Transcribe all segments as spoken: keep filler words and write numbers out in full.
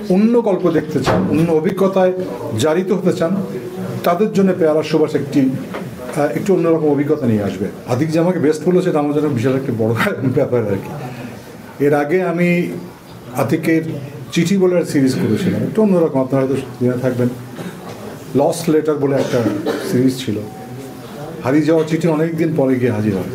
অন্য গল্প দেখতে চান, অন্য অভিজ্ঞতায় জারিত হতে চান, তাদের জন্য পেয়ারা সুবাস একটি একটু অন্যরকম অভিজ্ঞতা নিয়ে আসবে। আতিক যে আমাকে বেস্ট বলেছে এটা আমার জন্য বিশাল একটি বড় ব্যাপার আর কি। এর আগে আমি আতিকের চিঠি বলে সিরিজ করেছিলাম, একটু অন্যরকম, আপনারা হয়তো জেনে থাকবেন। লস্ট লেটার বলে একটা সিরিজ ছিল, হারিয়ে যাওয়া চিঠি অনেক দিন পরে গিয়ে হাজির হয়।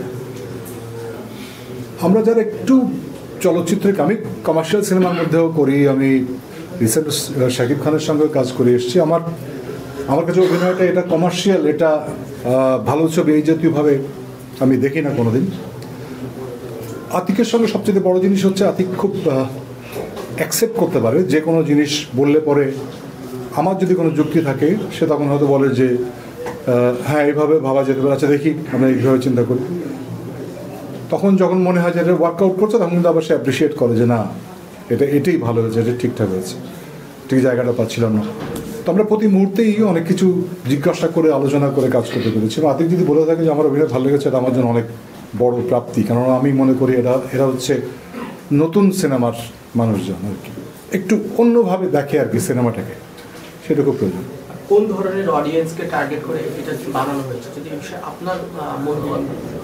আমরা যারা একটু চলচ্চিত্রে, আমি কমার্শিয়াল সিনেমার মধ্যেও করি, আমি রিসেন্ট শাকিব খানের সঙ্গেও কাজ করে এসেছি। আমার আমার কাছে অভিনয়টা এটা কমার্শিয়াল, এটা ভালো ছবি এই জাতীয়ভাবে আমি দেখি না কোনো দিন। আতিকের সঙ্গে সবচেয়ে বড় জিনিস হচ্ছে আতিক খুব অ্যাকসেপ্ট করতে পারে যে কোনো জিনিস বললে পরে আমার যদি কোনো যুক্তি থাকে সে তখন হয়তো বলে যে হ্যাঁ এইভাবে ভাবা যেতে পারে, আচ্ছা দেখি আমরা এইভাবে চিন্তা করি। তখন যখন মনে হয় যে এটা ওয়ার্কআউট করছে তখন কিন্তু আবার সে অ্যাপ্রিসিয়েট করে যে না এটা এটাই ভালো হয়েছে, এটা ঠিকঠাক হয়েছে, ঠিক জায়গাটা পাচ্ছিলাম না। তো আমরা প্রতি মুহূর্তেই অনেক কিছু জিজ্ঞাসা করে আলোচনা করে কাজ করতে পেরেছি। আতিক যদি বলে থাকে যে আমার অভিনয় ভালো লেগেছে, এটা আমার জন্য অনেক বড় প্রাপ্তি, কেননা আমি মনে করি এরা এরা হচ্ছে নতুন সিনেমার মানুষজন আর কি, একটু অন্যভাবে দেখে আর কি সিনেমাটাকে, সেটা খুব প্রয়োজন। কোন ধরনের অডিয়েন্সকে টার্গেট করে এটা বানানো হয়েছে, যদি আপনার মনোভাব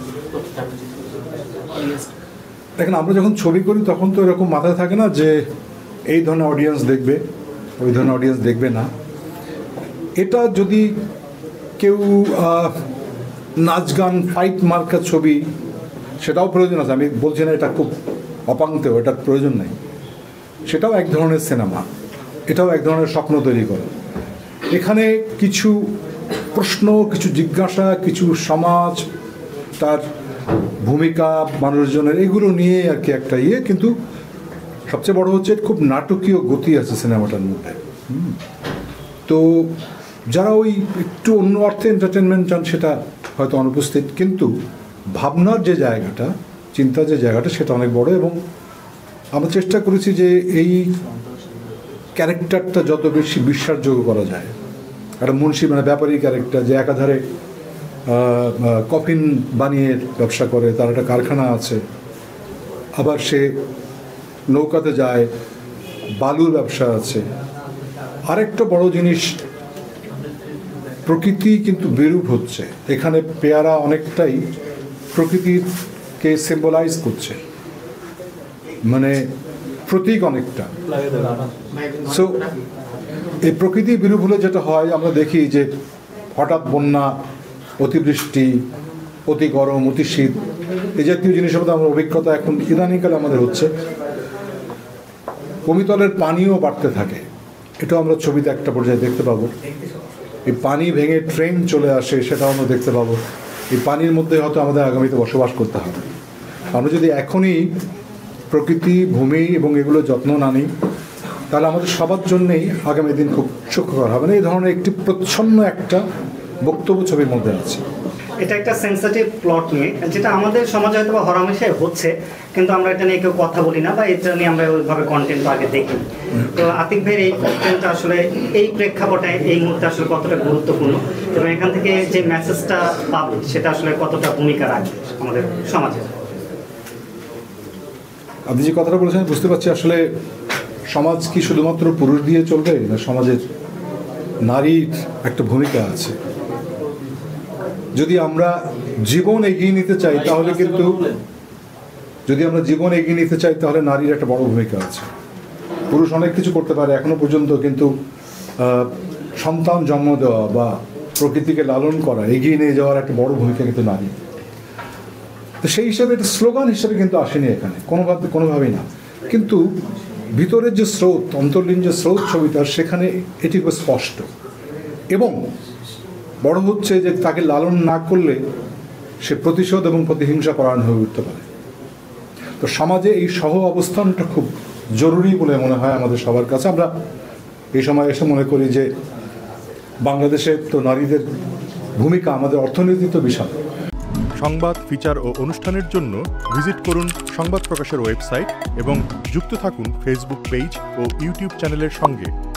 দেখেন, আমরা যখন ছবি করি তখন তো এরকম মাথায় থাকে না যে এই ধরনের অডিয়েন্স দেখবে, ওই ধরনের অডিয়েন্স দেখবে না। এটা যদি কেউ নাচ গান ফাইট মার্কা ছবি, সেটাও প্রয়োজন আছে, আমি বলছি না এটা খুব অপাঙ্ক্তেও, এটার প্রয়োজন নেই, সেটাও এক ধরনের সিনেমা, এটাও এক ধরনের স্বপ্ন তৈরি করে। এখানে কিছু প্রশ্ন, কিছু জিজ্ঞাসা, কিছু সমাজ, তার ভূমিকা মানুষজনের, এগুলো নিয়ে আর কি একটা ইয়ে। কিন্তু সবচেয়ে বড় হচ্ছে খুব নাটকীয় গতি আছে সিনেমাটার মধ্যে। তো যারা ওই একটু অন্য অর্থে এন্টারটেনমেন্ট চান সেটা হয়তো অনুপস্থিত, কিন্তু ভাবনার যে জায়গাটা, চিন্তার যে জায়গাটা, সেটা অনেক বড়। এবং আমরা চেষ্টা করেছি যে এই ক্যারেক্টারটা যত বেশি বিশ্বাসযোগ্য করা যায়। একটা মুন্সি মানে ব্যাপারী ক্যারেক্টার, যে একাধারে কফিন বানিয়ে ব্যবসা করে, তার একটা কারখানা আছে, আবার সে নৌকাতে যায়, বালুর ব্যবসা আছে। আরেকটা বড় জিনিস, প্রকৃতি কিন্তু বিরূপ হচ্ছে এখানে। পেয়ারা অনেকটাই প্রকৃতিকে সিম্বলাইজ করছে, মানে প্রতীক অনেকটা। সো এই প্রকৃতি বিরূপ হলে যেটা হয়, আমরা দেখি যে হঠাৎ বন্যা, অতিবৃষ্টি, অতি গরম, অতি শীত, এই জাতীয় জিনিসের মধ্যে আমার অভিজ্ঞতা এখন ইদানিংকালে আমাদের হচ্ছে। ভূমিতলের পানিও বাড়তে থাকে, এটাও আমরা ছবিতে একটা পর্যায়ে দেখতে পাবো। এই পানি ভেঙে ট্রেন চলে আসে, সেটাও আমরা দেখতে পাবো। এই পানির মধ্যে হয়তো আমাদের আগামীতে বসবাস করতে হবে। আমরা যদি এখনই প্রকৃতি, ভূমি এবং এগুলো যত্ন না নিই, তাহলে আমাদের সবার জন্যেই আগামী দিন খুব সুখকর হবে না। এই ধরনের একটি প্রচ্ছন্ন একটা বক্তব্য ছবির মধ্যে আছে। এটা একটা সেন্সিটিভ প্লট নিয়ে, যেটা আমাদের সমাজে হয়তো বা হরহামেশা হচ্ছে, কিন্তু আমরা এটা নিয়ে কেউ কথা বলি না, বা এটা নিয়ে আমরা ওইভাবে কন্টেন্ট আগে দেখি। তো আতিক ভাইয়ের এই কন্টেন্টটা আসলে এই প্রেক্ষাপটে এই মুহূর্তে আসলে কতটা গুরুত্বপূর্ণ, এবং এখান থেকে যে মেসেজটা পাবে সেটা আসলে কতটা ভূমিকা রাখবে আমাদের সমাজে। আপনি যে কথাটা বলেছেন বুঝতে পারছি। আসলে সমাজ কি শুধুমাত্র পুরুষ দিয়ে চলবে, না সমাজের নারীর একটা ভূমিকা আছে। যদি আমরা জীবন এগিয়ে নিতে চাই তাহলে কিন্তু যদি আমরা জীবন এগিয়ে নিতে চাই তাহলে নারীর একটা বড় ভূমিকা আছে। পুরুষ অনেক কিছু করতে পারে এখনো পর্যন্ত, কিন্তু সন্তান জন্ম দেওয়া বা প্রকৃতিকে লালন করা, এগিয়ে নিয়ে যাওয়ার একটা বড় ভূমিকা কিন্তু নারী। তো সেই হিসাবে এটা স্লোগান হিসেবে কিন্তু আসেনি এখানে কোনোভাবে, কোনোভাবেই না। কিন্তু ভিতরের যে স্রোত, অন্তর্লীন যে স্রোত ছবিটার, সেখানে এটি খুব স্পষ্ট। এবং বড় হচ্ছে যে তাকে লালন না করলে সে প্রতিশোধ এবং প্রতিহিংসা পরায়ণ হয়ে উঠতে পারে। তো সমাজে এই সহ অবস্থানটা খুব জরুরি বলে মনে হয় আমাদের সবার কাছে। আমরা এই সময় এসে মনে করি যে বাংলাদেশে তো নারীদের ভূমিকা আমাদের অর্থনীতি তো বিশাল। সংবাদ, ফিচার ও অনুষ্ঠানের জন্য ভিজিট করুন সংবাদ প্রকাশের ওয়েবসাইট এবং যুক্ত থাকুন ফেসবুক পেজ ও ইউটিউব চ্যানেলের সঙ্গে।